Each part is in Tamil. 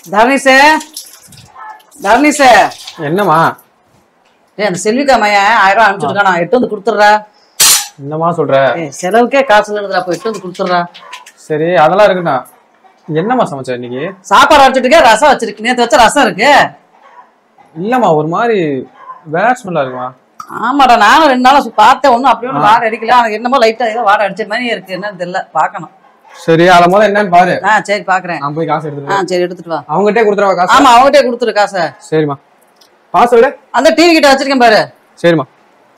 தர்ணீஸே தர்ணீஸே என்னம்மா? அந்த செல்விக்கா மையன் 1000 ரூபா அனுப்பிச்சுருக்கா, நான் எட்டு வந்து கொடுத்துட்றா. என்னம்மா சொல்ற? செலவுக்கே காசு இல்லைன்றா, அப்போ எட்டு வந்து கொடுத்துட்றா. சரி, அதெல்லாம் இருக்குண்ணா. என்னம்மா சமைச்ச இன்னைக்கு? சாப்பாடு வச்சுட்டு ரசம் வச்சிருக்கு. நேற்று வச்ச ரசம் இருக்கு. இல்லம்மா, ஒரு மாதிரி பேட் ஸ்மெல்லா இருக்குமா? ஆமாடா, நானும் 2 நாளா பார்த்தேன். ஒன்றும் அப்படி ஒன்றும் வாடை அடிக்கல. எனக்கு என்னமோ லைட்டா ஏதோ வாடை அடிச்ச மாதிரி இருக்கு. என்னன்னு தெரியல, பார்க்கணும். சரி, அதை முதல்ல என்னன்னு பாரு. சரி பாக்குறேன். நான் போய் காசு எடுத்துட்டு. சரி எடுத்துட்டு வா. அவங்ககிட்டே கொடுத்துருவா காசு? ஆமா, அவங்ககிட்டே கொடுத்துரு காசை. சரிம்மா. காசு விட அந்த டிவி கிட்ட வச்சிருக்கேன் பாரு. சரிம்மா.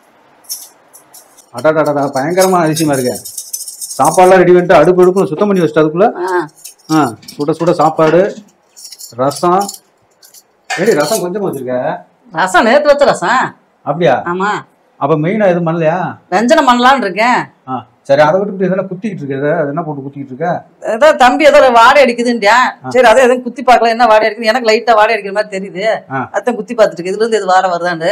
அடாடாடா, பயங்கரமான அதிசயமா இருக்கு. சாப்பாடுலாம் ரெடி பண்ணிட்டு அடுப்பு அடுப்பு சுத்தம் பண்ணி வச்சுட்டு அதுக்குள்ள சுட சுட சாப்பாடு, ரசம். ஏடி ரசம் கொஞ்சமா வச்சிருக்க? ரசம் நேற்று வச்ச ரசம். அப்படியா? ஆமா. அப்ப மெயினா எதுவும் பண்ணலையா? வெஞ்சனம் பண்ணலான்னு இருக்கேன். சரி, அதை விட்டு எதனா குத்திக்கிட்டு இருக்க? அது என்ன போட்டு குத்திக்கிட்டு இருக்க? ஏதோ தம்பி ஏதோ வாடை அடிக்குதுன்றியா. சரி, அதை எதுவும் குத்தி பார்க்கலாம், என்ன வாடை அடிக்குது. எனக்கு லைட்டா வாடை அடிக்கிற மாதிரி தெரியுது. அதான் குத்தி பார்த்துட்டு இருக்கு. இதுல இருந்து எது வாரம் வருதான்னு.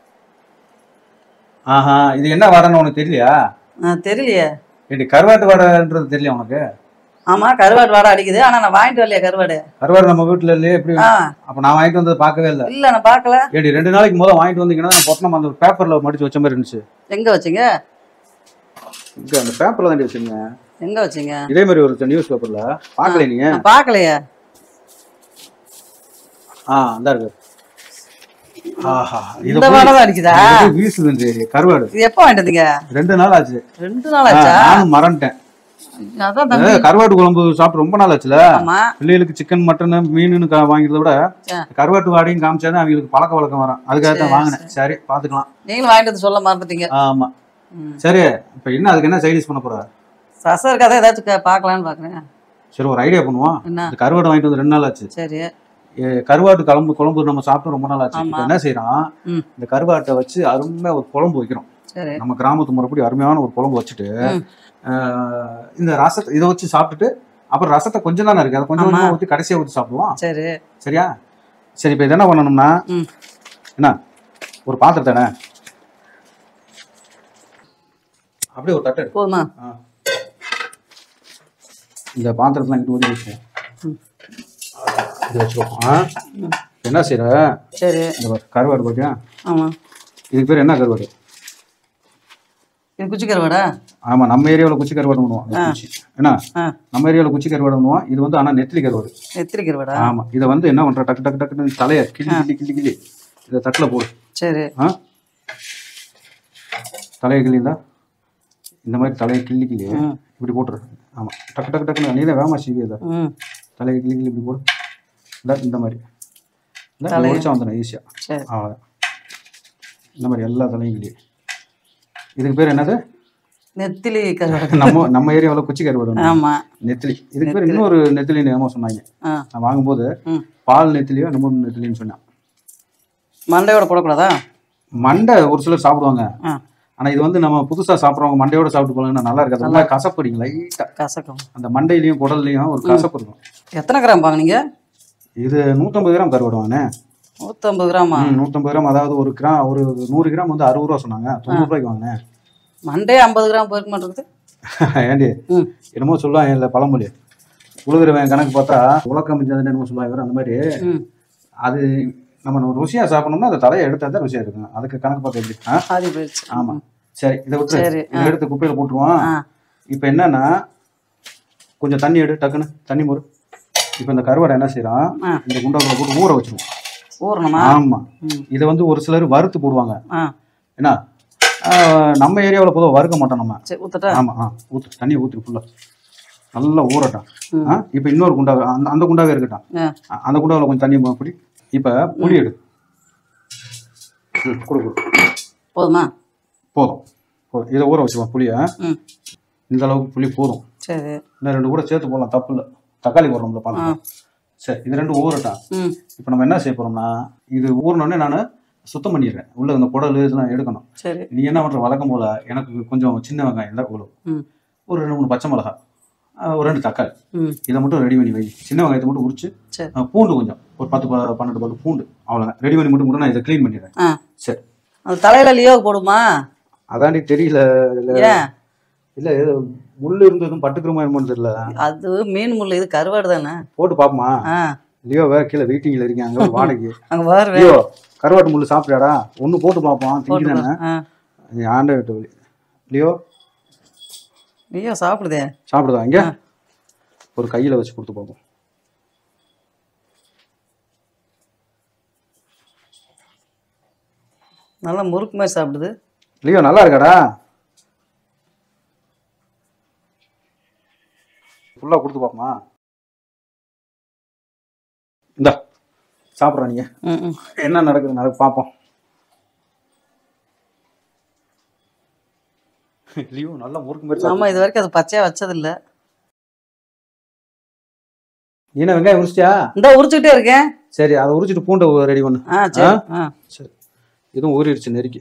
இது என்ன வாடன்னு உனக்கு தெரியலையா? தெரியலையே. ஏடி கருவாட்டு வாடைன்றது தெரியல உனக்கு? ஆமா, கருவாடு வாடை அடிக்குது. ஆனா நான் வாங்கிட்டு வரலையா கருவாடு? கருவாடு நம்ம வீட்டுல இல்லையே. எப்படி? அப்ப நான் வாங்கிட்டு வந்தது பார்க்கவே இல்லை. இல்ல, நான் பார்க்கல. ஏடி 2 நாளைக்கு முதல்ல வாங்கிட்டு வந்தீங்கன்னா நான் பொட்டணம் அந்த பேப்பர்ல மடிச்சு வச்ச மாதிரி இருந்துச்சு. எங்க வச்சீங்க? இங்க அந்த பேப்பர்ல தான் வச்சீங்க. எங்க வச்சீங்க? இதே மாதிரி ஒரு நியூஸ் பேப்பர்ல பாக்கல நீங்க? பாக்கலையா? அந்த இருக்கு. இந்த வாடை தான் அடிக்குதா? வீசுது கருவாடு. இது எப்ப வாங்கிட்டு வந்தீங்க? 2 நாள் ஆச்சு. 2 நாள் ஆச்சா? நானும் மறந்துட்டேன். கருவாட்டு குழம்பு சாப்பிட்டு ரொம்ப நாள் ஆச்சுல. பிள்ளைகளுக்கு சிக்கன் மட்டன் மீன் வாங்கிறத விட கருவாட்டு வாடையும் காமிச்சாதான் அவங்களுக்கு பழக்க வழக்கம் வரும். அதுக்காக தான் வாங்கினேன். சரி, பாத்துக்கலாம். நீங்களும் வாங்கிட்டு சொல்ல மறந்துட்டீங்க. ஆமா. சரி, இப்ப என்ன அதுக்கு என்ன சைடிஷ் பண்ண போற? ரசம் இருக்காத ஏதாச்சும் பாக்கலான்னு பாக்குறேன். சரி, ஒரு ஐடியா பண்ணுவோம். கருவாடு வாங்கிட்டு வந்து 2 நாள் ஆச்சு. சரி, கருவாட்டு குழம்பு நம்ம சாப்பிட்டு ரொம்ப நாள் ஆச்சு. என்ன செய்யறோம், இந்த கருவாட்டை வச்சு அருமையா ஒரு குழம்பு வைக்கிறோம். நம்ம கிராமத்து முறைப்படி அருமையான ஒரு குழம்பு வச்சுட்டு இந்த ரசத்தை இதை வச்சு சாப்பிட்டுட்டு அப்புறம் ரசத்தை கொஞ்சம் தானே இருக்கு, அதை கொஞ்சம் கொஞ்சமா ஊற்றி கடைசியா ஊற்றி சாப்பிடுவோம். சரி, சரியா? சரி, இப்ப இது என்ன பண்ணணும்னா, என்ன ஒரு பாத்திரத்தானே அப்படியே ஒரு தட்டு போதுமா? இந்த பாத்திரத்துல இங்கிட்டு ஊற்றி வச்சுக்கோம். இது வச்சுக்கோம். என்ன செய்யற? சரி, இந்த கருவாடு பார்த்தியா? ஆமா. இதுக்கு பேர் என்ன கருவாடு? இது குச்சி கருவாடா? ஆமா, நம்ம ஏரியாவில் குச்சி கருவாடு பண்ணுவோம். என்ன நம்ம ஏரியாவில் குச்சி கருவாடு பண்ணுவோம். இது வந்து ஆனா நெத்திலி கருவாடு. நெத்திலி கருவாடா? ஆமா. இதை வந்து என்ன பண்ற, டக்கு டக்கு டக்குன்னு தலையை கிள்ளி கிள்ளி கிள்ளி கிள்ளி இதை தட்டுல போடு. சரி. தலையை கிள்ளிந்தா இந்த மாதிரி தலையை கிள்ளி கிள்ளி இப்படி போட்டுரு. ஆமா, டக்கு டக்கு டக்குன்னு நீ தான் வேமா செய்வி. இதை தலையை கிள்ளி கிள்ளி இப்படி போடு. இந்த மாதிரி முடிச்சா வந்துடும் ஈஸியா. அவ்வளோதான். இந்த மாதிரி எல்லா தலையும் கிள்ளி. இதுக்கு பேர் என்னது? நெத்திலி கருவாடு. நம்ம ஏரியாவில் குச்சி கருவாடு. ஆமா, நெத்திலி. இதுக்கு பேர் இன்னொரு நெத்திலின்னு ஏமா சொன்னாங்க. நான் வாங்கும்போது பால் நெத்திலியோ நம்ம நெத்திலின்னு சொன்னேன். மண்டையோட போடக்கூடாதா? மண்டை ஒரு சிலர் சாப்பிடுவாங்க. ஆனா இது வந்து நம்ம புதுசா சாப்பிடுறவங்க மண்டையோட சாப்பிட்டு போலாங்கன்னா நல்லா இருக்காது. நல்லா கசப்பு அடிக்கும், லைட்டா கசக்கும். அந்த மண்டையிலயும் குடல்லையும் ஒரு கசப்பு இருக்கும். எத்தனை கிராம் வாங்கினீங்க? இது 150 கிராம் கருவாடு வாங்கினேன். 150 கிராமா? 150 கிராம். அதாவது ஒரு 100 கிராம் வந்து 60 ரூபா சொன்னாங்க. 90 ரூபாய்க்கு வாங்கினேன். மண்டே 50 கிராம் போயிருக்க மாட்டேங்குது. ஏண்டி என்னமோ சொல்லுவாங்க இல்ல பழமொழி, உழுகுறவன் கணக்கு பார்த்தா உலக்கம் மிஞ்சதுன்னு என்னமோ சொல்லுவாங்க. அந்த மாதிரி அது நம்ம ருசியா சாப்பிடணும்னா அந்த தலையை எடுத்தா தான் ருசியா இருக்கும். அதுக்கு கணக்கு பார்த்து எப்படி? ஆமா. சரி, இதை விட்டு எடுத்து குப்பையில போட்டுருவோம். இப்ப என்னன்னா கொஞ்சம் தண்ணி எடு, டக்குன்னு தண்ணி மோரு. இப்ப இந்த கருவாடை என்ன செய்யறோம், இந்த குண்டாக்குள்ள போட்டு ஊற வச்சிருவோம். ஊறணுமா? ஆமா. இதை வந்து ஒரு சிலர் வறுத்து போடுவாங்க. என்ன நம்ம ஏரியாவில் பொதுவாக வறுக்க மாட்டோம் நம்ம. ஆமா, ஊத்து தண்ணியை ஊற்றி ஃபுல்லா நல்லா ஊறட்டும். இப்போ இன்னொரு குண்டாவே அந்த குண்டாவே இருக்கட்டும். அந்த குண்டாவில் கொஞ்சம் தண்ணி பிடி. இப்போ புளி எடு. கொடு. போதுமா? போதும். இதை ஊற வச்சுக்கோம் புளியை. இந்த அளவுக்கு புளி போதும். சரி, இன்னும் 2 கூட சேர்த்து போடலாம், தப்பு இல்லை. தக்காளி போடுறோம்ல பார்க்கலாம். சரி, இது 2 ஊறட்டும். இப்போ நம்ம என்ன செய்ய போறோம்னா, இது ஊறினோடனே நான் சுத்தம் பண்ணிடுறேன். உள்ள இந்த குடல் இதெல்லாம் எடுக்கணும். சரி, நீ என்ன பண்ற வழக்கம் போல எனக்கு கொஞ்சம் சின்ன வெங்காயம் தான் இவ்வளவு, ஒரு 2-3 பச்சை மிளகா, ஒரு 2 தக்காளி, இதை மட்டும் ரெடி பண்ணி வை. சின்ன வெங்காயத்தை மட்டும் உரிச்சு, பூண்டு கொஞ்சம் ஒரு 10-12 பல்லு பூண்டு, அவ்வளோதான் ரெடி பண்ணி மட்டும் நான் இதை க்ளீன் பண்ணிடுறேன். சரி, அது தலையில லியோ போடுமா? அதாண்டி தெரியல. இல்ல முள்ளு இருந்ததும் பட்டுக்கிறோமா என்னமோன்னு தெரியல. அது மீன் முள்ளு, இது கருவாடு தானே. போட்டு பாப்போமா? லியோ வேற கீழே வெயிட்டிங்ல இருக்கேன் அங்க வாடகை. அங்க பாரு லியோ கருவாட்டு முள்ளு சாப்பிடாடா, ஒண்ணு போட்டு பார்ப்போம் திங்கிறானே ஆண்டை விட்டு வழி. லியோ லியோ சாப்பிடுதே, சாப்பிடுதா? இங்க ஒரு கையில வச்சு கொடுத்து பார்ப்போம். நல்லா முறுக்கு மாதிரி சாப்பிடுது. லியோ நல்லா இருக்காடா? ஃபுல்லா கொடுத்து பார்ப்போமா? இந்தா சாப்பிட்றா, நீங்க என்ன நடக்குது பார்ப்போம். லியோ நல்லா முறுக்கு மாதிரி. ஆமா, இது வரைக்கும் அது பச்சையா வச்சது இல்ல. என்ன வெங்காயம் உரிச்சிட்டியா? இந்த உரிச்சுக்கிட்டே இருக்கேன். சரி, அதை உரிச்சிட்டு பூண்டை ரெடி பண்ணு. சரி, இதுவும் ஊறிடுச்சு நெருக்கி.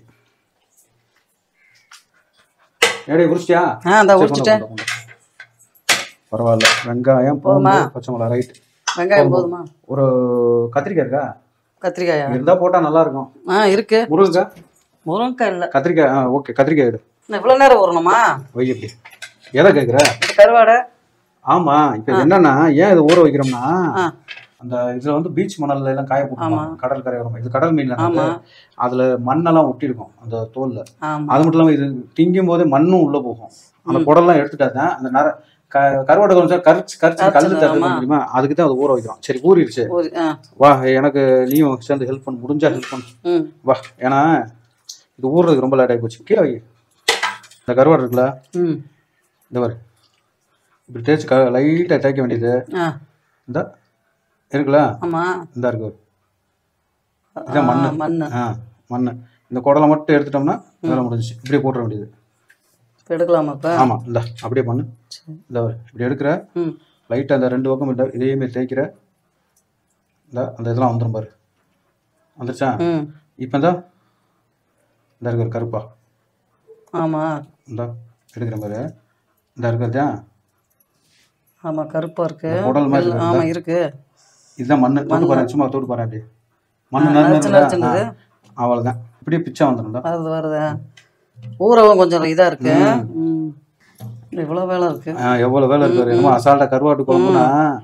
ஏடே உரிச்சிட்டியா? இந்த உரிச்சிட்டேன். பரவாயில்ல. வெங்காயம், பூண்டு, பச்சை மிளகாய். ரைட், வெங்காயம் போதுமா? ஒரு கத்திரிக்காய் இருக்கா? கத்திரிக்காயா இருந்தா போட்டா நல்லா இருக்கும். இருக்கு. முருங்கைக்காய்? முருங்கைக்காய் இல்ல. கத்திரிக்காய். ஓகே, கத்திரிக்காய் எடு. இவ்வளவு நேரம் ஊறணுமா? வை. எப்படி எதை கேக்குற? கருவாடை. ஆமா, இப்ப என்னன்னா ஏன் இது ஊற வைக்கிறோம்னா, அந்த இதுல வந்து பீச் மணல்ல எல்லாம் காய போட்டுருவாங்க. கடல் கரையோரம். இது கடல் மீன்ல அதுல மண்ணெல்லாம் ஒட்டி இருக்கும் அந்த தோல்ல. அது மட்டும் இல்லாம இது திங்கும் போதே மண்ணும் உள்ள போகும். அந்த குடல்லாம் எடுத்துட்டாதான் அந்த கருவாடை கொஞ்சம் கரிச்சு கல்லு தட்டு தெரியுமா, அதுக்கு தான் அது ஊற வைக்கிறோம். சரி, ஊறிடுச்சு. வா, எனக்கு நீயும் சேர்ந்து ஹெல்ப் பண்ண முடிஞ்சா ஹெல்ப் பண்ணு. வா, ஏன்னா இது ஊறுறதுக்கு ரொம்ப லேட் ஆகி போச்சு. கீழே வை. இந்த கருவாடு இருக்குல்ல, இந்த மாதிரி இப்படி தேய்ச்சி லைட்டா தேய்க்க வேண்டியது. இந்த இருக்குல்ல, இந்த இருக்கு, இதான் மண்ணு. மண்ணு. இந்த குடலை மட்டும் எடுத்துட்டோம்னா வேலை முடிஞ்சிச்சு. இப்படியே போட்டுற வேண்டியது. எடுக்கலாமா? ஆமா, இந்த அப்படியே பண்ணு. இந்த இப்படி எடுக்கிற, லைட்டா அந்த ரெண்டு பக்கம் இதே மாதிரி தேய்க்கிற. இந்த அந்த இதெல்லாம் வந்துடும் பாரு. வந்துருச்சா? இப்போ இந்த இருக்கிற கருப்பா. ஆமா, இந்த எடுக்கிற மாதிரி இந்த இருக்கிறதா? ஆமா, கருப்பா இருக்கு. உடல் மாதிரி. ஆமா, இருக்கு. இதுதான் மண்ணு. தொட்டு பாரு, சும்மா தொட்டு பாரு. அப்படியே மண்ணு அவ்வளவுதான். இப்படியே பிச்சா வந்துடும். வருதா? ஊறவும் கொஞ்சம் இதா இருக்கு. இவ்வளவு வேலை இருக்கு. எவ்வளவு வேலை இருக்கு. என்னமோ அசால்ட்டா கருவாட்டு குழம்புனா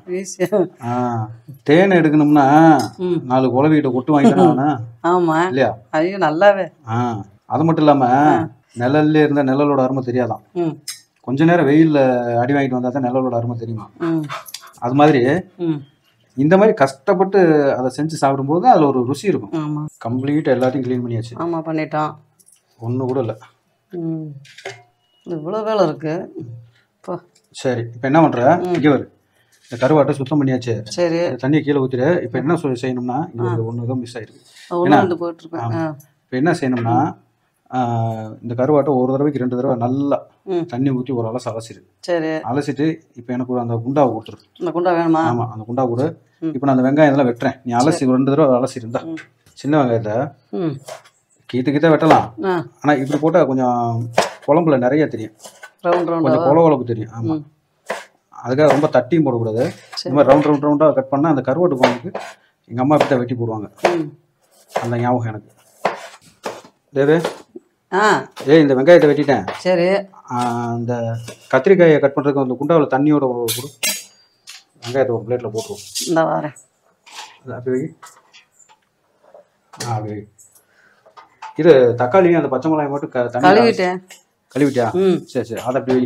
தேனை எடுக்கணும்னா 4 குழவிகிட்ட கொட்டு வாங்கிட்டானா? ஆமா இல்லையா? ஐயோ, நல்லாவே. அது மட்டும் இல்லாம நிழல்ல இருந்தா நிழலோட அருமை தெரியாதான். கொஞ்ச நேரம் வெயில்ல அடி வாங்கிட்டு வந்தா தான் நிழலோட அருமை தெரியுமா. அது மாதிரி இந்த மாதிரி கஷ்டப்பட்டு அதை செஞ்சு சாப்பிடும்போது அதுல ஒரு ருசி இருக்கும். கம்ப்ளீட்டா எல்லாத்தையும் கிளீன் பண்ணியாச்சு. ஆமா, பண்ணிட்டான். ஒண்ணு கூட இல்ல. இவ்வளவு வேலை இருக்கு. சரி, இப்ப என்ன பண்ற? இங்க வரு. இந்த கருவாட்டை சுத்தம் பண்ணியாச்சு. சரி, தண்ணியை கீழே ஊத்திரு. இப்ப என்ன செய்யணும்னா, இது ஒண்ணுதான் மிஸ் ஆயிருக்கு. இப்ப என்ன செய்யணும்னா, இந்த கருவாட்டை ஒரு தடவைக்கு 2 தடவை நல்லா தண்ணி ஊற்றி ஒரு அலசு அலசிடு. சரி, அலசிட்டு இப்போ எனக்கு ஒரு அந்த குண்டாவை கொடுத்துரு. அந்த குண்டா வேணுமா? ஆமா, அந்த குண்டா கொடு. இப்போ நான் அந்த வெங்காயம் இதெல்லாம் வெட்டுறேன். நீ அலசி 2 தடவை அலசிருந்தா. சின்ன வெங்காயத்தை கீத்த வெட்டலாம். ஆனா இப்படி போட்டா கொஞ்சம் குழம்புல நிறைய தெரியும், கொஞ்சம் குழம்பு தெரியும். ஆமா, அதுக்காக ரொம்ப தட்டியும் போடக்கூடாது. இந்த மாதிரி ரவுண்ட் ரவுண்டா கட் பண்ணா அந்த கருவாட்டு குழம்புக்கு எங்க அம்மா கிட்ட வெட்டி போடுவாங்க. அந்த ஞாபகம் எனக்கு. தேவே, இந்த வெங்காயத்தை வெட்டிட்டேன். சரி, இந்த கத்திரிக்காயை கட் பண்றதுக்கு அந்த குண்டாவில் தண்ணியோட கொடு. வெங்காயத்தை ஒரு பிளேட்ல போட்டுருவோம். இந்த வரேன். அப்படி வை. அப்படி வை. இது தக்காளியும் அந்த பச்சை மிளகாய் மட்டும் கழுவிட்டேன். கழுவிட்டியா? சரி சரி, அதை அப்படி வை.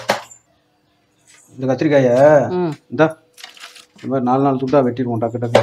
இந்த கத்திரிக்காயை இந்த மாதிரி 4 துண்டா வெட்டிடுவோம். டக்கு டக்கு.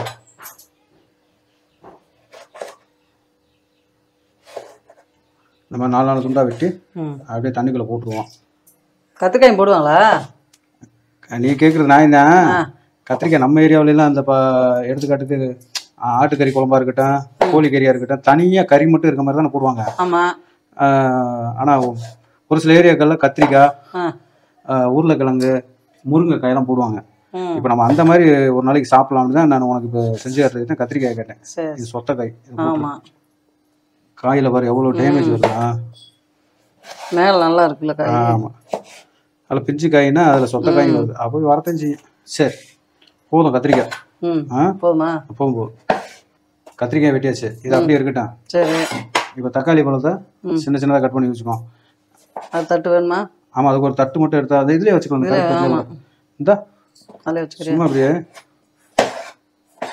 இந்த மாதிரி 4 துண்டா வெட்டி அப்படியே தண்ணிக்குள்ள போட்டுருவோம். கத்திரிக்காயும் போடுவாங்களா? நீ கேட்குறது நான் தான். கத்திரிக்காய் நம்ம ஏரியாவிலாம் அந்த எடுத்துக்காட்டுக்கு ஆட்டுக்கறி குழம்பா இருக்கட்டும், கோழிக்கறியா இருக்கட்டும், தனியாக கறி மட்டும் இருக்க மாதிரி தானே போடுவாங்க. ஆனால் ஒரு சில ஏரியாக்கள்ல கத்திரிக்காய், உருளைக்கிழங்கு, முருங்கைக்காயெல்லாம் போடுவாங்க. இப்போ நம்ம அந்த மாதிரி ஒரு நாளைக்கு சாப்பிடலாம்னு தான் நான் உனக்கு இப்போ செஞ்சு காட்டுறதுக்கு கத்திரிக்காய் கேட்டேன். இது சொத்தக்காய். காயில் பாரு எவ்வளோ டேமேஜ் வருதா. மேலே நல்லா இருக்குல்ல காய். ஆமாம், அதில் பிஞ்சு காய்னா அதில் சொத்தக்காய் வருது. அப்போ வரத்தையும் செய்யும். சரி, போதும் கத்திரிக்காய். போதுமா? போதும். கத்திரிக்காய் வெட்டியாச்சு. இது அப்படியே இருக்கட்டும். சரி, இப்போ தக்காளி பழத்தை சின்ன சின்னதாக கட் பண்ணி வச்சுக்கோ. அது தட்டு வேணுமா? ஆமாம், அதுக்கு ஒரு தட்டு மட்டும் எடுத்தா அது இதுலேயே வச்சுக்கணும். இந்த சும்மா அப்படியே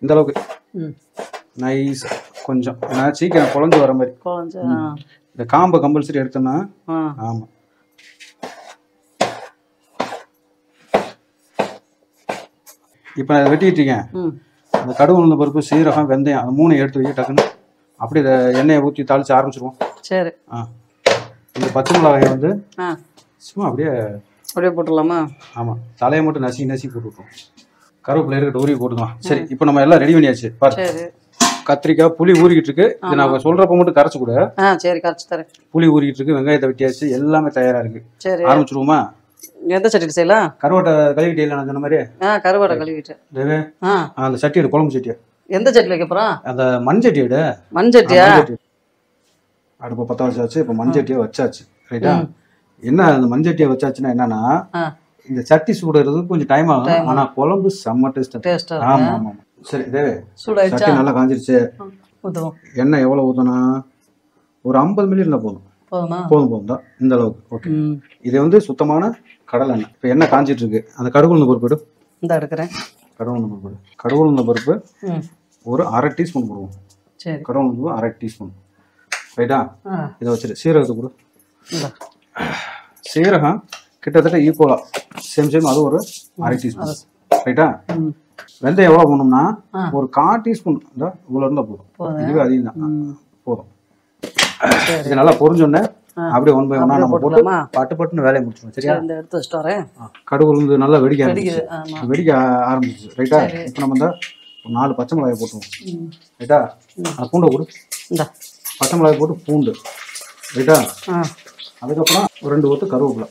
இந்த அளவுக்கு ம் நைஸ் கொஞ்சம் ஏன்னா சீக்கிரம் குழஞ்சு வர மாதிரி. கொஞ்சம் இந்த காம்பை கம்பல்சரி எடுத்தோம்னா ஆமாம். இப்போ நான் வெட்டிட்டு இருக்கேன். அந்த கடுகு உளுந்த பருப்பு சீரகம் வெந்தயம் அந்த 3 எடுத்து வைக்க டக்குன்னு அப்படியே இதை எண்ணெயை ஊற்றி தாளிச்சு ஆரம்பிச்சிருவோம். சரி. இந்த பச்சை மிளகாயை வந்து சும்மா அப்படியே போட்டுடலாமா? ஆமாம், தலையை மட்டும் நசி நசி போட்டுவிட்டோம். கருவேப்பிலை இருக்கட்டும், ஊறி போட்டுக்கலாம். சரி, இப்போ நம்ம எல்லாம் ரெடி பண்ணியாச்சு. பாரு, கத்திரிக்காய் புளி ஊறிக்கிட்டு இருக்கு. இது நான் சொல்றப்ப மட்டும் கரைச்சு கூட. சரி, கரைச்சு தரேன். புளி ஊறிக்கிட்டு இருக்கு, வெங்காயத்தை வெட்டியாச்சு, எல்லாமே தயாரா இருக்கு. சரி, ஆரம்பிச்சிருவோமா? எந்த சட்டி செய்யலாம்? கருவாட்டை கழுவிட்டு இல்லை நான் சொன்ன மாதிரி. கருவாட்டை கழுவிட்டு அந்த சட்டி எடு, குழம்பு சட்டியா. எந்த சட்டியில் வைக்க போறோம்? அந்த மண் சட்டி எடு. மண் சட்டியா? அடுப்பு பற்ற வச்சாச்சு. இப்போ மண் சட்டியை வச்சாச்சு. ரைட்டா? என்ன அந்த மண் சட்டியை வச்சாச்சுன்னா என்னன்னா, இந்த சட்டி சூடுறதுக்கு கொஞ்சம் டைம் ஆகும். ஆனா குழம்பு செம்ம டேஸ்ட். ஆமா ஆமா. சரி தேவே, சட்டி நல்லா காஞ்சிருச்சு. எண்ணெய் எவ்வளவு ஊத்தணும்? ஒரு 50 மில்லி இருந்தா போதும். போதும் தான் இந்த அளவுக்கு. ஓகே, இது வந்து சுத்தமான கடலை எண்ணெய். இப்போ எண்ணெய் காஞ்சிட்டு இருக்கு. அந்த கடுகு உளுந்த பருப்பு எடு. இந்த எடுக்கிறேன். கடுகு உளுந்த பருப்பு, கடுகு உளுந்த பருப்பு ஒரு 1/2 டீஸ்பூன் போடுவோம். சரி, கடுகு உளுந்த பருப்பு 1/2 டீஸ்பூன். ரைட்டா? இதை வச்சுட்டு சீரகத்தை கொடு. சீரகம் கிட்டத்தட்ட ஈக்குவலா சேம் அது ஒரு 1/2 டீஸ்பூன். ரைட்டா? வெந்தயம் எவ்வளோ போடணும்னா ஒரு 1/4 டீஸ்பூன் இவ்வளோ இருந்தால் போதும். இதுவே அதிகம் தான், போதும். இது நல்லா பொரிஞ்சோடனே அப்படியே 1 பை 1 நம்ம போட்டு பட்டு பட்டுன்னு வேலையை முடிச்சிடும். சரியா? எடுத்து வச்சுட்டு வரேன். கடுகு உளுந்து நல்லா வெடிக்க ஆரம்பிச்சு. ரைட்டா? இப்போ நம்ம இந்த 4 பச்சை மிளகாய் போட்டுருவோம். ரைட்டா? அந்த பூண்டை போடு. பச்சை மிளகாய் போட்டு பூண்டு. ரைட்டா? அதுக்கப்புறம் ஒரு 2 கொத்து கருவேப்பிலை.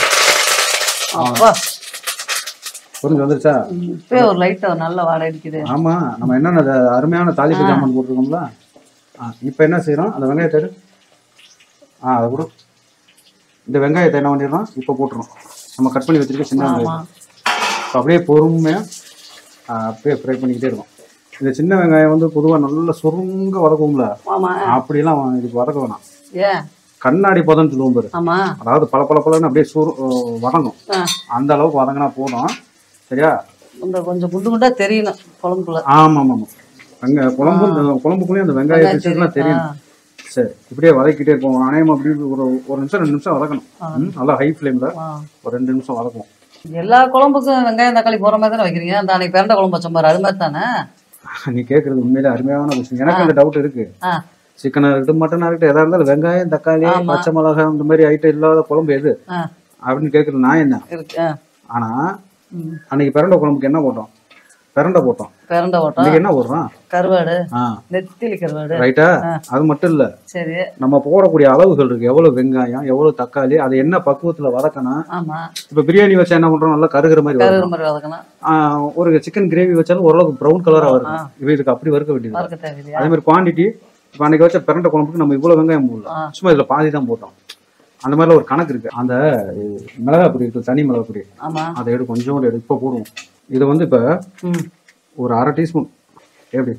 புரிஞ்சு வந்துருச்சா? ஒரு லைட்டா நல்ல வாடை அடிக்குது. ஆமா, நம்ம என்னென்ன அருமையான தாளிப்பு ஜாமான் போட்டிருக்கோம்ல. இப்போ என்ன செய்யறோம்? அந்த வெங்காயத்தை அதை கூட இந்த வெங்காயத்தை என்ன பண்ணிடுறோம்? இப்போ போட்டுரும். நம்ம கட் பண்ணி வச்சிருக்க சின்ன வெங்காயம் அப்படியே பொறுமையா அப்படியே ஃப்ரை பண்ணிக்கிட்டே இருக்கும். இந்த சின்ன வெங்காயம் வந்து பொதுவாக நல்லா சுருங்க வதக்கும்ல, அப்படிலாம் இதுக்கு வதக்க வேணாம். கண்ணாடி பதம்னு சொல்லுவோம் பாரு. அதாவது பல பல பலன்னு அப்படியே வதங்கும். அந்த அளவுக்கு வதங்கினா போதும். சரியா? கொஞ்சம் குண்டு குண்டா தெரியணும் குழம்புக்குள்ள. ஆமா ஆமா ஆமா. அங்க குழம்புக்குள்ளேயும் அந்த வெங்காய பிசைலாம் தெரியணும். சரி, இப்படியே வதக்கிட்டே இருப்போம். அநேகமா அப்படி ஒரு நிமிஷம் 2 நிமிஷம் வதக்கணும். நல்லா ஹை ஃப்ளேம்ல ஒரு 2 நிமிஷம் வதக்குவோம். எல்லா குழம்புக்கும் வெங்காயம் தக்காளி போற மாதிரி தானே வைக்கிறீங்க? அந்த அன்னைக்கு பிறண்ட குழம்பு வச்ச மாதிரி அது மாதிரி தானே? நீ கேட்கறது உண்மையிலே அருமையான விஷயம். எனக்கு அந்த டவுட் இருக்கு. சிக்கனா இருக்கட்டும், மட்டனா இருக்கட்டும், எதா இருந்தாலும் வெங்காயம் தக்காளி பச்சை மிளகாய் இந்த மாதிரி ஐட்டம் இல்லாத குழம்பு எது அப்படின்னு கேட்கறது நான் என்ன. ஆனா அன்னைக்கு பிரண்ட குழம்புக்கு என்ன போட்டோம்? பிரண்டை போட்டோம். என்ன போடுறோம்? கருவாடு, நெத்திலி கருவாடு. ரைட்டா? அது மட்டும் இல்ல, சரி, நம்ம போடக்கூடிய அளவுகள் இருக்கு. எவ்வளவு வெங்காயம், எவ்வளவு தக்காளி, அது என்ன பக்குவத்துல வதக்கணும். இப்ப பிரியாணி வச்சா என்ன பண்றோம்? நல்லா கருகிற மாதிரி வதக்கணும். ஒரு சிக்கன் கிரேவி வச்சாலும் ஓரளவுக்கு ப்ரௌன் கலரா வரும். இப்ப இதுக்கு அப்படி வறுக்க வேண்டியது. அதே மாதிரி குவான்டிட்டி. இப்ப அன்னைக்கு வச்ச பிரண்டை குழம்புக்கு நம்ம இவ்வளவு வெங்காயம் போடலாம், சும்மா இதுல பாதி தான் போட்டோம். அந்த மாதிரிலாம் ஒரு கணக்கு இருக்கு. அந்த மிளகாய் பொடி இருக்கு, தனி மிளகாய் பொடி, அதை எடு, கொஞ்சோண்டு எடு. இப்ப போடுவோம். இதை வந்து இப்ப ஒரு 1/2 டீஸ்பூன். எப்படி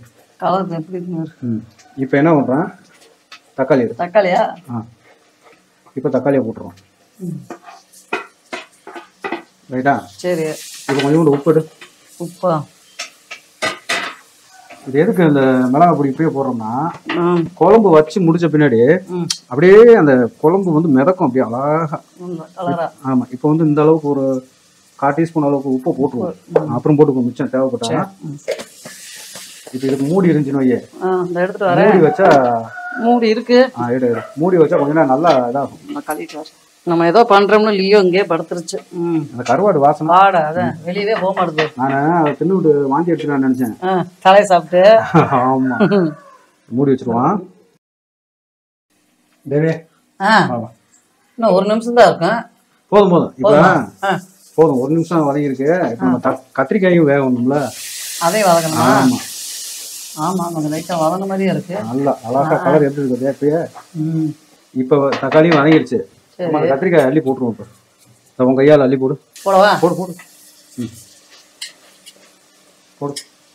இப்ப என்ன பண்றேன்? தக்காளி எடு. தக்காளியா? இப்ப தக்காளியை போட்டுருவோம். ரைட்டா? சரி, இப்ப கொஞ்சோண்டு உப்பு எடு. உப்பா? இது எதுக்கு இந்த மிளகாய் பொடி இப்பயே போடுறோம்னா, குழம்பு வச்சு முடிச்ச பின்னாடி அப்படியே அந்த குழம்பு வந்து மிதக்கும் அப்படியே அழகா. ஆமா, இப்போ வந்து இந்த அளவுக்கு ஒரு 1/4 டீஸ்பூன் அளவுக்கு உப்பு போட்டுருவோம். அப்புறம் போட்டுக்கோ மிச்சம் தேவைப்பட்டா. இப்போ இதுக்கு மூடி இருந்துச்சுன்னு வையே, மூடி வச்சா மூடி இருக்கு. மூடி வச்சா கொஞ்ச நேரம் நல்லா இதாகும். நம்ம ஏதோ பண்றோம்னு லியோ இங்கே படுத்துருச்சு. அந்த கருவாடு வாசனை வாடை அதான் வெளியவே போக மாட்டுது. நான் தின்னு விட்டு வாந்தி எடுத்துட்டு நினைச்சேன். தலையை சாப்பிட்டு. ஆமா, மூடி வச்சிருவான். தேவே, இன்னும் 1 நிமிஷம் தான் இருக்கும். போதும் போதும். இப்ப போதும், 1 நிமிஷம் வதங்கி இருக்கு. இப்ப நம்ம கத்திரிக்காயும் வேகணும்ல, அதையும் வதக்கணும். ஆமா ஆமா, கொஞ்சம் லைட்டா வதங்க மாதிரியே இருக்கு. நல்லா அழகா கலர் எப்படி இருக்கு இப்பயே. இப்ப தக்காளியும் வதங்கிருச்சு. கத்திரிக்காய் அள்ளி போட்டுருவோம். இப்போ உன் கையால் அள்ளி போடு. போடவா? போடு போடு. போடு,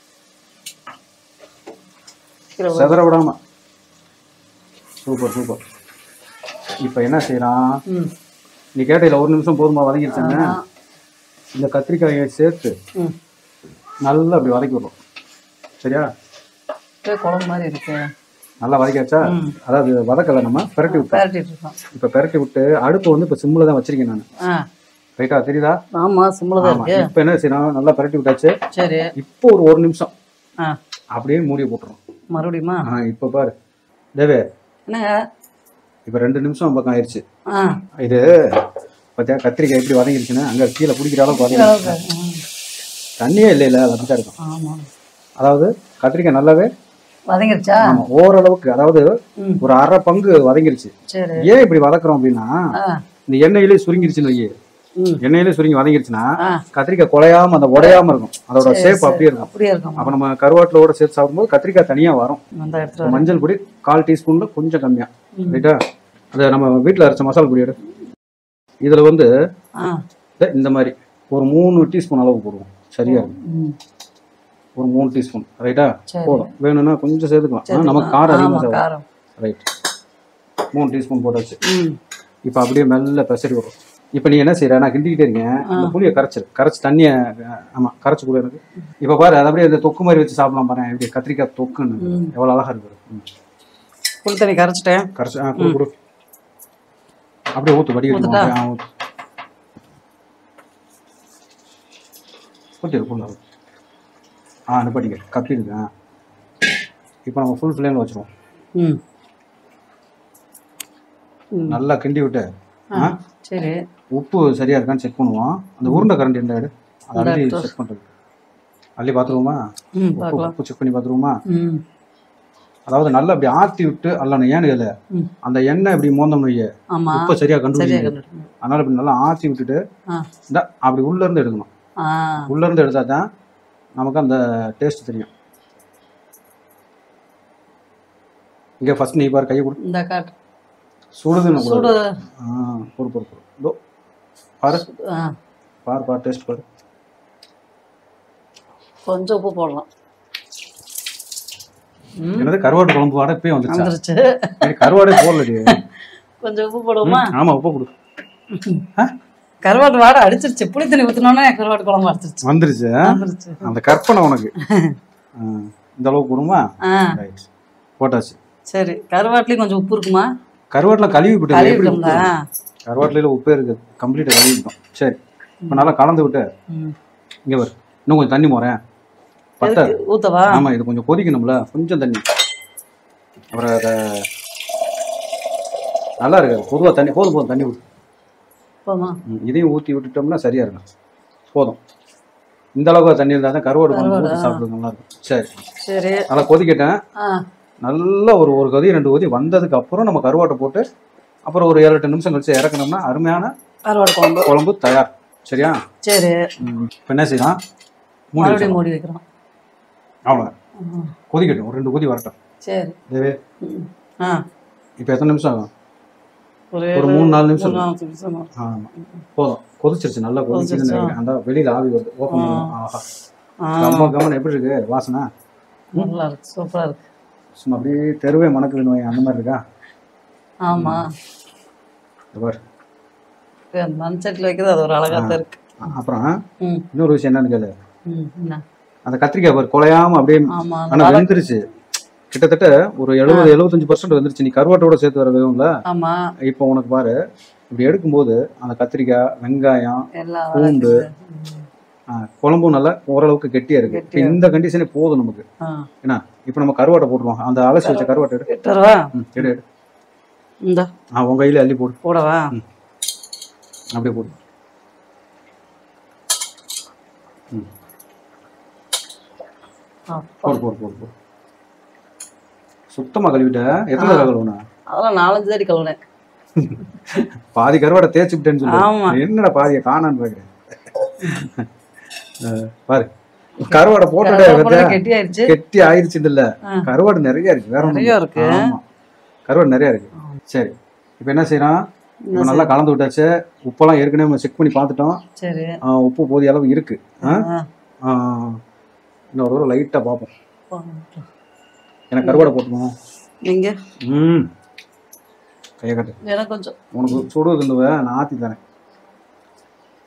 செதற விடாம. Super super. இப்போ என்ன செய்யறான்? நீ கேட்டையில 1 நிமிஷம் போதுமா வதங்கிருச்சாங்க. இந்த கத்திரிக்காயை சேர்த்து நல்லா அப்படி வதக்கி விடுறோம். சரியா? குழம்பு மாதிரி இருக்கு. நல்லா வதக்கியாச்சா? அதாவது வதக்கலை, நம்ம பெரட்டி விட்டோம். பரட்டிட்டு இருக்கோம். இப்போ பெரட்டி விட்டு அடுப்பு வந்து இப்போ சிம்மில் தான் வச்சிருக்கேன் நான். ரைட்டா, தெரியுதா? ஆமா, சிம்மில் தான் இருக்கு. இப்போ என்ன செய்யணும், நல்லா பெரட்டி விட்டாச்சு. சரி, இப்போ ஒரு நிமிஷம் அப்படியே மூடி போட்டுரும். மறுபடியுமா? இப்போ பாரு தேவே, என்னங்க இப்போ 2 நிமிஷம் பக்கம் ஆயிடுச்சு. இது பார்த்தியா கத்திரிக்காய் எப்படி வதங்கிருச்சுன்னா அங்கே கீழே பிடிக்கிற அளவுக்கு வதங்கிடுச்சு. தண்ணியே இல்லை, அது அப்படித்தான் இருக்கும். ஆமாம், அதாவது கத்திரிக்காய் நல்லாவே வதங்கிருச்சா? ஆமாம், ஓரளவுக்கு, அதாவது ஒரு அரை பங்கு வதங்கிருச்சு. சரி, ஏன் இப்படி வதக்குறோம் அப்படின்னா, இந்த எண்ணெயிலே சுருங்கிருச்சுன்னு வை, எண்ணெயிலே சுருங்கி வதங்கிருச்சுன்னா கத்திரிக்காய் குலையாம அந்த உடையாம இருக்கும், அதோட ஷேப் அப்படியே இருக்கும். அப்படியே இருக்கும். அப்ப நம்ம கருவாட்டிலோட சேர்த்து சாப்பிடும்போது கத்திரிக்காய் தனியா வரும். மஞ்சள் பொடி 1/4 டீஸ்பூன்ல கொஞ்சம் கம்மியா, ரைட்டா? அதை நம்ம வீட்டில் அரைச்ச மசாலா பொடி எடு. இதுல வந்து இந்த மாதிரி ஒரு 3 டீஸ்பூன் அளவு போடுவோம். சரியா இருக்கும், ஒரு 3 டீஸ்பூன். ரைட்டா? போதும், வேணும்னா கொஞ்சம் சேர்த்துக்கலாம், நமக்கு காரம் அதிகமாக. ரைட், 3 டீஸ்பூன் போட்டாச்சு. இப்போ அப்படியே மெல்ல பெசரி வரும். இப்போ நீ என்ன செய்யற, நான் கிண்டிக்கிட்டே இருக்கேன், இந்த புளியை கரைச்சி தண்ணியை கரைச்சி கூட எனக்கு. இப்போ பாரு, அதை அப்படியே இந்த தொக்கு மாதிரி வச்சு சாப்பிடலாம் பாரு, இப்படி கத்திரிக்காய் தொக்குன்னு எவ்வளோ அழகா இருக்கு. புளி தண்ணி கரைச்சிட்டேன், கொடு அப்படியே ஊற்று, வடிகட்டி ஊற்றிடு ஃபுல்லாக. நிப்பாட்டிங்க, கப்பிடுங்க. இப்போ நம்ம ஃபுல் ஃப்ளேமில் வச்சுருவோம். நல்லா கிண்டி விட்டு சரி, உப்பு சரியா இருக்கான்னு செக் பண்ணுவோம். அந்த உருண்டை கரண்டி என்ன எடு, அதை அள்ளி செக் பண்ணுறது, அள்ளி பார்த்துருவோமா? உப்பு செக் பண்ணி பார்த்துருவோமா? அதாவது நல்லா அப்படி ஆற்றி விட்டு அல்லணும். ஏன்னு இல்லை, அந்த எண்ணெய் இப்படி மோந்தோம்னு வைய உப்பை சரியா கண்டுபிடிக்கும். அதனால இப்படி நல்லா ஆற்றி விட்டுட்டு இந்த அப்படி உள்ள இருந்து எடுக்கணும். உள்ள இருந்து எடுத்தா தான் நமக்கு அந்த டேஸ்ட் தெரியும். இங்கே ஃபர்ஸ்ட் நீ பாரு, கையை கொடு, சுடுதுன்னு போடு பாரு, பாரு டேஸ்ட் பாரு. கொஞ்சம் உப்பு போடலாம். என்னது கருவாட்டு குழம்பு வாட இப்பயே வந்துருச்சு. கருவாடே போடலடி, கொஞ்சம் உப்பு போடுவோமா? ஆமா, உப்பு போடு. கருவாட்டு வாடை அடிச்சிருச்சு, புளி தண்ணி ஊத்தினோன்னே கருவாட்டு குழம்பு வந்துருச்சு. அந்த கற்பனை உனக்கு. இந்த அளவுக்கு போடுமா? போட்டாச்சு. சரி, கருவாட்டுலயும் கொஞ்சம் உப்பு இருக்குமா? கருவாட்டுல கழுவி விட்டு, கருவாட்டுல உப்பே இருக்கு, கம்ப்ளீட்டா கழுவி விட்டோம். சரி, இப்போ நல்லா கலந்து விட்டு இங்க வரு, இன்னும் கொஞ்சம் தண்ணி போறேன் பத்த ஊத்தவா? ஆமா, இது கொஞ்சம் கொதிக்கணும்ல, கொஞ்சம் தண்ணி. அப்புறம் அதை நல்லா இருக்காது, பொதுவாக தண்ணி போதும் தண்ணி ஊற்று. இதையும் ஊற்றி விட்டுட்டோம்னா சரியா இருக்கும். போதும், இந்த அளவுக்கு தண்ணி இருந்தால் தான் கருவாடு ஊற்றி சாப்பிடுறது நல்லா இருக்கும். சரி சரி, நல்லா கொதிக்கிட்டேன். நல்லா ஒரு கொதி 2 கொதி வந்ததுக்கு அப்புறம் நம்ம கருவாட்டை போட்டு அப்புறம் ஒரு 7-8 நிமிஷம் கழிச்சு இறக்கணும்னா அருமையான கருவாடு குழம்பு தயார். சரியா? சரி, இப்போ என்ன செய்யலாம், மூடி வைக்கிறோம். அவ்வளோ கொதிக்கட்டும், ஒரு 2 கொதி வரட்டும். சரி தேவே, இப்போ எத்தனை நிமிஷம் ஆகும்? ஒரு 3-4 நிமிஷம். ஆமாம், போதும், கொதிச்சிருச்சு, நல்லா கொதிச்சு அந்த வெளியில் ஆவி வருது. ஓப்பன் பண்ணுவோம். கம்மன் எப்படி இருக்கு வாசனை? நல்லா இருக்கு, சூப்பராக இருக்கு. சும்மா அப்படியே தெருவே மணக்குது நோய் அந்த மாதிரி இருக்கா? ஆமாம், மண் சட்டில் வைக்கிறது அது ஒரு அழகாக தான் இருக்கு. அப்புறம் இன்னொரு விஷயம் என்னன்னு கேளு, அந்த கத்திரிக்காய் பாரு குலையாம அப்படியே, ஆனா வெந்துருச்சு கிட்டத்தட்ட ஒரு 70-75% வந்துருச்சு. நீ கருவாட்டோட சேர்த்து வர வேணும்ல. இப்போ உனக்கு பாரு, இப்படி எடுக்கும்போது அந்த கத்திரிக்காய், வெங்காயம், பூண்டு, குழம்பும் நல்லா ஓரளவுக்கு கெட்டியா இருக்கு. இப்போ இந்த கண்டிஷனே போதும் நமக்கு. ஏன்னா இப்போ நம்ம கருவாட்டை போட்டுருவோம். அந்த அலசி வச்ச கருவாட்டை எடு எடு. உங்க கையில அள்ளி போடு. போடவா? அப்படியே போடு. போடு போடு போடு போடு. சுத்தமா கழுவிட்ட? எத்தனை தடவை கழுவுனா? அதெல்லாம் 4-5 தடவை கழுவுனேன். பாதி கருவாடை தேய்ச்சி விட்டேன்னு சொல்லு. என்னடா பாதியை காணான்னு பாக்குறேன். பாரு, கருவாடை போட்டு கெட்டி ஆயிடுச்சு. இல்ல, கருவாடு நிறைய இருக்கு, வேற நிறைய இருக்கு. கருவாடு நிறைய இருக்கு. சரி, இப்போ என்ன செய்யறோம், இப்போ நல்லா கலந்து விட்டாச்சு. உப்பெல்லாம் ஏற்கனவே செக் பண்ணி பார்த்துட்டோம். சரி, உப்பு போதிய அளவு இருக்கு. இன்னொரு தடவை லைட்டா பார்ப்போம். எனக்கு கருவாடை போட்டுக்கணும். நீங்க கையை கட்டு, எனக்கு கொஞ்சம் உனக்கு சுடுதுண்டுவ, நான் ஆத்தி தரேன்.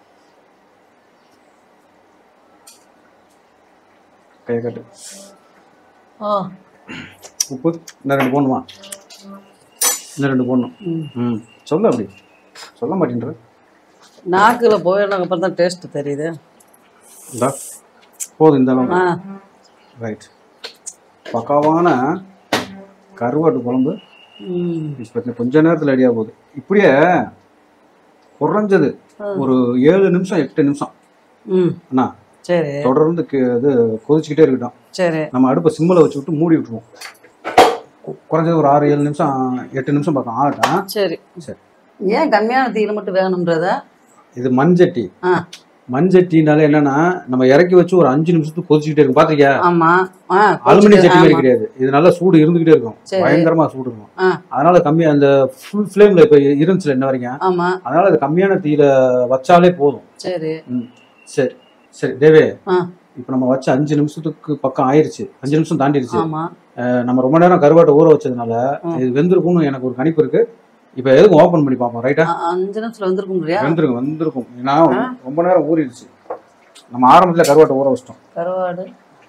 கையை கட்டு. ஓ உப்பு இன்னும் 2 போடணுமா? இன்னும் 2 போடணும். ம் சொல்லு அப்படி சொல்ல மாட்டேன்ற. நாக்குல போயிடணும் அப்புறம் தான் டேஸ்ட் தெரியுது. இந்தா போதும் இந்த அளவு. ரைட். பக்காவான கருவாட்டு குழம்பு இப்போ கொஞ்ச நேரத்தில் ரெடியாக போகுது. இப்படியே குறைஞ்சது ஒரு 7 நிமிஷம் 8 நிமிஷம் அண்ணா சரி தொடர்ந்து இது கொதிச்சுக்கிட்டே இருக்கட்டும். சரி நம்ம அடுப்பை சிம்மில் வச்சு விட்டு மூடி விட்டுருவோம். குறைஞ்சது ஒரு 6 7 நிமிஷம் 8 நிமிஷம் பக்கம் ஆகட்டும். சரி சரி. ஏன் கம்மியான தீயில மட்டும் வேணும்ன்றத? இது மண்சட்டி. மண்சட்டினால என்னன்னா நம்ம இறக்கி வச்சு ஒரு 5 நிமிஷத்துக்கு கொதிச்சுக்கிட்டே இருக்கும். பாத்திருக்கியா? ஆமா. அலுமினியம் சட்டி மாதிரி கிடையாது. இது நல்லா சூடு இருந்துகிட்டே இருக்கும். பயங்கரமா சூடு இருக்கும். அதனால கம்மியா அந்த ஃபுல் ஃப்ளேம்ல இப்ப இருந்துச்சுல என்ன வரைக்கும். ஆமா. அதனால அது கம்மியான தீயில வச்சாலே போதும். சரி சரி சரி தேவே. இப்ப நம்ம வச்ச 5 நிமிஷத்துக்கு பக்கம் ஆயிருச்சு. 5 நிமிஷம் தாண்டிடுச்சு. நம்ம ரொம்ப நேரம் கருவாட்டை ஊற வச்சதுனால இது வெந்திருக்கும்னு எனக்கு ஒரு கணிப்பு இருக்கு. இப்ப எதுக்கும் ஓபன் பண்ணி பார்ப்போம். ரைட்டா? 5 நிமிஷத்துல வெந்திருக்கும். ஏன்னா ரொம்ப நேரம் ஊறிடுச்சு. நம்ம ஆரம்பத்துல கருவாட்டை ஊற வச்சிட்டோம். கருவாடு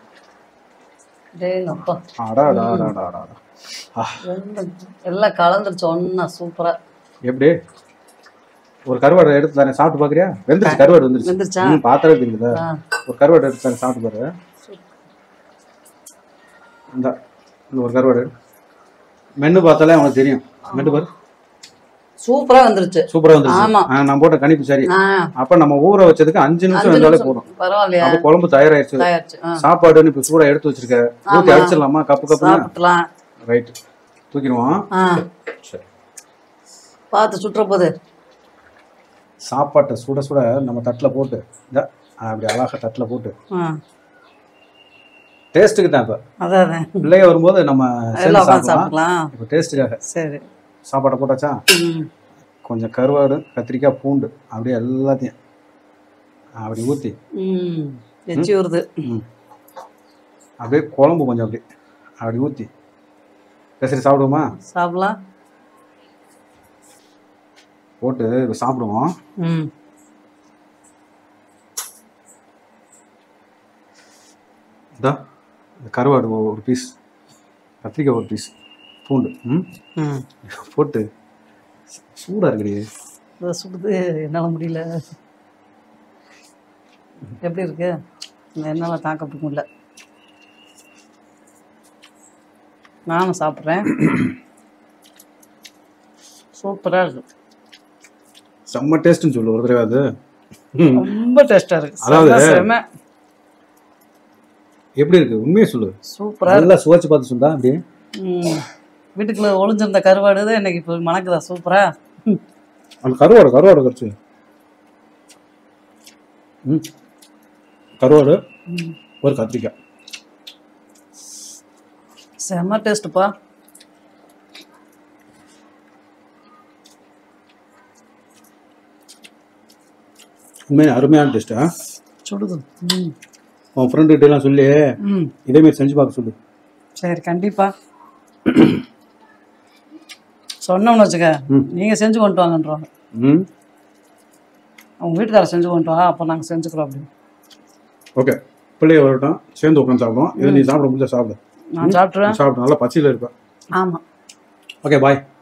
எல்லாம் கலந்துருச்சு ஒன்னா சூப்பரா. எப்படி ஒரு கருவாடை எடுத்து தானே சாப்பிட்டு பாக்குறியா? வெந்துருச்சு. கருவாடு வந்துருச்சு. பாத்திரே தெரியுதா? ஒரு கருவாடை எடுத்து தானே சாப்பிட்டு பாரு. இந்த ஒரு கருவாடு மென்னு பார்த்தாலே அவனுக்கு தெரியும். மென்னு பாரு. சூப்பரா வந்துருச்சு. நான் போட்ட கணிப்பு சரி. அப்ப நம்ம ஊற வச்சதுக்கு 5 நிமிஷம் இருந்தாலே போதும். பரவாயில்லையா? அப்ப குழம்பு தயாராயிருச்சு. சாப்பாடு இப்ப சூடா எடுத்து வச்சிருக்க. ஊத்தி அடிச்சிடலாமா? Cup cup. ரைட். தூக்கிடுவோம். சரி. பார்த்து சுற்ற போது சாப்பாட்டை சுட சுட நம்ம தட்டுல போட்டு அப்படி அழகா தட்டுல போட்டு டேஸ்ட்டுக்கு தான். இப்ப அதான் பிள்ளைய வரும்போது நம்ம சாப்பிடலாம். இப்ப டேஸ்ட்டுக்காக. சரி. சாப்பாட்டை போட்டாச்சா? கொஞ்சம் கருவாடு கத்திரிக்காய் பூண்டு அப்படியே எல்லாத்தையும் அப்படி ஊற்றி எச்சி வருது. அப்படியே குழம்பு கொஞ்சம் அப்படி ஊற்றி சரி சாப்பிடுவோமா? சாப்பிடலாம். போட்டு இப்போ சாப்பிடுவோம். இதான் கருவாடு ஒரு பீஸ், கத்திரிக்காய் ஒரு பீஸ், பூண்டு போட்டு சூடா இருக்குடி. சுடுது என்னால முடியல. எப்படி இருக்கு? என்னால தாக்க முடியல. நானும் சாப்பிட்றேன். சூப்பரா இருக்கு. செம்ம டேஸ்ட்னு சொல்லு ஒரு தடவை. அது ரொம்ப டேஸ்டா இருக்கு. அதாவது எப்படி இருக்கு உண்மையை சொல்லு. சூப்பரா நல்லா சுவைச்சு பார்த்து சொல்லுடா. அப்படியே வீட்டுக்குள்ள ஒளிஞ்சிருந்த கருவாடு தான் இன்னைக்கு இப்போ மணக்குதா. சூப்பரா அந்த கருவாடு கடிச்சு கருவாடு ஒரு கத்திரிக்காய் செம்ம டேஸ்ட்டுப்பா. உண்மையான அருமையான டேஸ்ட்டா. சுடுது. உன் ஃப்ரெண்டுகிட்ட எல்லாம் சொல்லி இதேமாரி செஞ்சு பார்க்க சொல்லு. சரி கண்டிப்பா சொன்னோம்னு வச்சுக்க. நீங்க செஞ்சு கொண்டு வாங்கன்றோம். அவங்க வீட்டுக்கார செஞ்சு கொண்டு வா, அப்போ நாங்கள் செஞ்சுக்கிறோம் அப்படின்னு. ஓகே. பிள்ளைய வரட்டும், சேர்ந்து உட்காந்து சாப்பிடுவோம். இதை நீ சாப்பிட முடிஞ்சா சாப்பிடு. நான் சாப்பிட்றேன். சாப்பிடு. நல்லா பசியில் இருப்பேன். ஆமாம். ஓகே பாய்.